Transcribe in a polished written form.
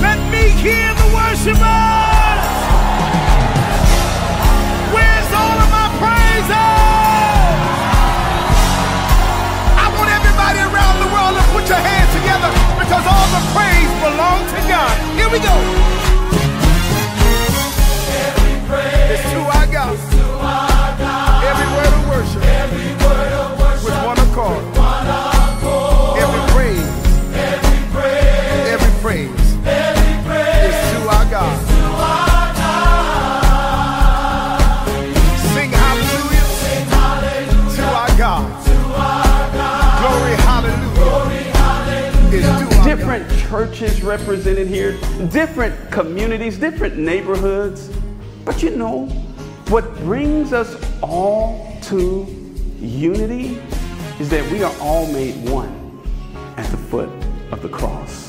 Let me hear the worshipers. Where's all of my praises? I want everybody around the world to put your hands together because all the praise belongs to God. Here we go. Every praise it's to our God. It's to our God. Every word of worship. Every word of worship. With one accord. One accord. Every praise. Every praise. Every praise. Every praise. It's to our God. It's to our God. Sing hallelujah. Sing hallelujah. To our God. To our God. Glory hallelujah. Glory hallelujah. It's to our different God. churches represented here, different communities, different neighborhoods. But you know, what brings us all to unity is that we are all made one at the foot of the cross.